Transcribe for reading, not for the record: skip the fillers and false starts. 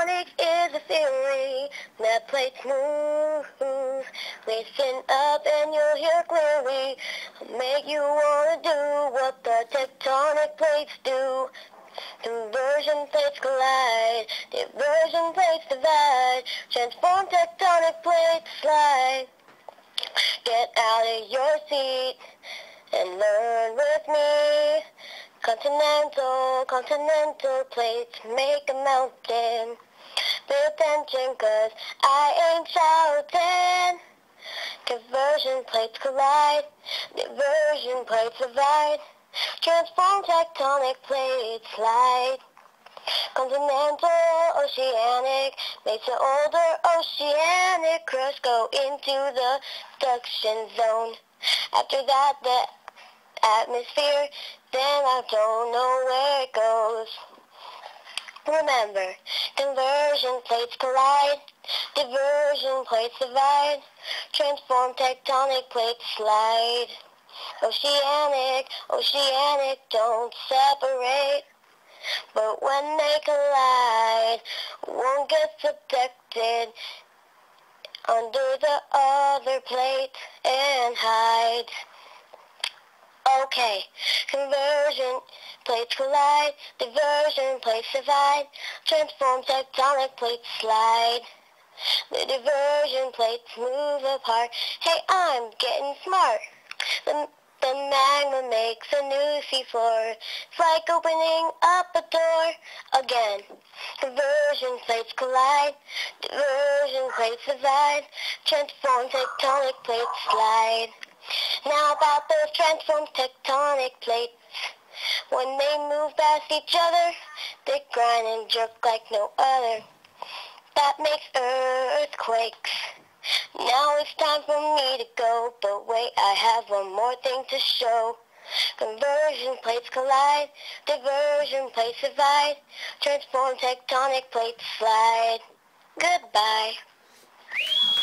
tectonics is a theory that plates move. Listen up and you'll hear clearly. Make you want to do what the tectonic plates do. Conversion plates collide, diversion plates divide, transform tectonic plates slide. Get out of your seat and learn with me. Continental plates make a mountain. Pay attention, 'cause I ain't shouting. Conversion plates collide, diversion plates divide, transform tectonic plates slide. Continental, oceanic, makes the older oceanic crust go into the subduction zone. After that, the atmosphere, then I don't know where it goes. Remember, conversion plates collide, diversion plates divide, transform tectonic plates slide. Oceanic don't separate, but when they collide, one gets subducted under the other plate and hides. Okay, conversion plates collide, diversion plates divide, transform tectonic plates slide. The diversion plates move apart. Hey, I'm getting smart. The magma makes a new seafloor. It's like opening up a door again. Conversion plates collide, diversion plates divide, transform tectonic plates slide. Now about those transformed tectonic plates. When they move past each other, they grind and jerk like no other. That makes earthquakes. Now it's time for me to go, but wait, I have one more thing to show. Conversion plates collide, diversion plates divide, transform tectonic plates slide. Goodbye.